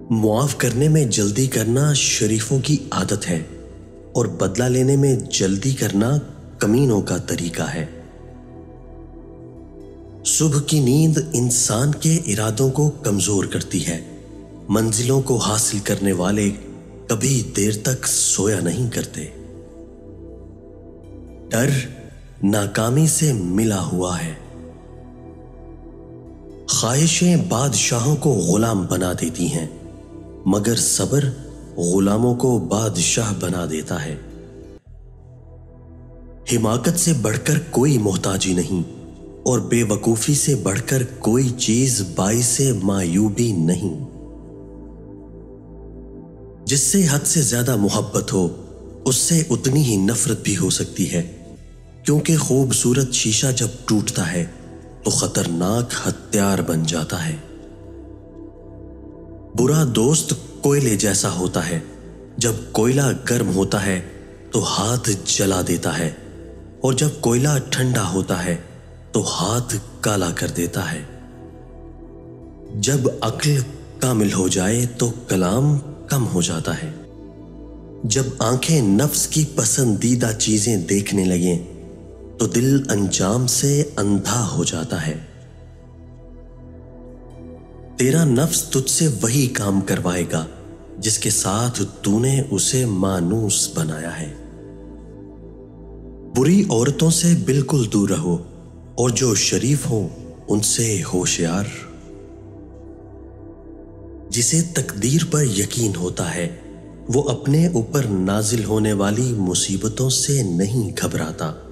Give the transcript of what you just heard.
معاف کرنے میں جلدی کرنا شریفوں کی عادت ہے اور بدلہ لینے میں جلدی کرنا کمینوں کا طریقہ ہے۔ صبح کی نیند انسان کے ارادوں کو کمزور کرتی ہے۔ منزلوں کو حاصل کرنے والے کبھی دیر تک سویا نہیں کرتے۔ ڈر ناکامی سے ملا ہوا ہے۔ خواہشیں بادشاہوں کو غلام بنا دیتی ہیں، مگر صبر غلاموں کو بادشاہ بنا دیتا ہے۔ حماقت سے بڑھ کر کوئی محتاجی نہیں اور بے وقوفی سے بڑھ کر کوئی چیز باعث معیوبی نہیں۔ جس سے حد سے زیادہ محبت ہو اس سے اتنی ہی نفرت بھی ہو سکتی ہے، کیونکہ خوبصورت شیشہ جب ٹوٹتا ہے تو خطرناک ہتھیار بن جاتا ہے۔ برا دوست کوئلے جیسا ہوتا ہے، جب کوئلہ گرم ہوتا ہے تو ہاتھ جلا دیتا ہے، اور جب کوئلہ ٹھنڈا ہوتا ہے تو ہاتھ کالا کر دیتا ہے۔ جب عقل کامل ہو جائے تو کلام کم ہو جاتا ہے۔ جب آنکھیں نفس کی پسندیدہ چیزیں دیکھنے لگیں تو دل انجام سے اندھا ہو جاتا ہے۔ تیرا نفس تجھ سے وہی کام کروائے گا جس کے ساتھ تو نے اسے مانوس بنایا ہے۔ بری عورتوں سے بالکل دور رہو اور جو شریف ہوں ان سے ہوشیار۔ جسے تقدیر پر یقین ہوتا ہے وہ اپنے اوپر نازل ہونے والی مصیبتوں سے نہیں گھبراتا۔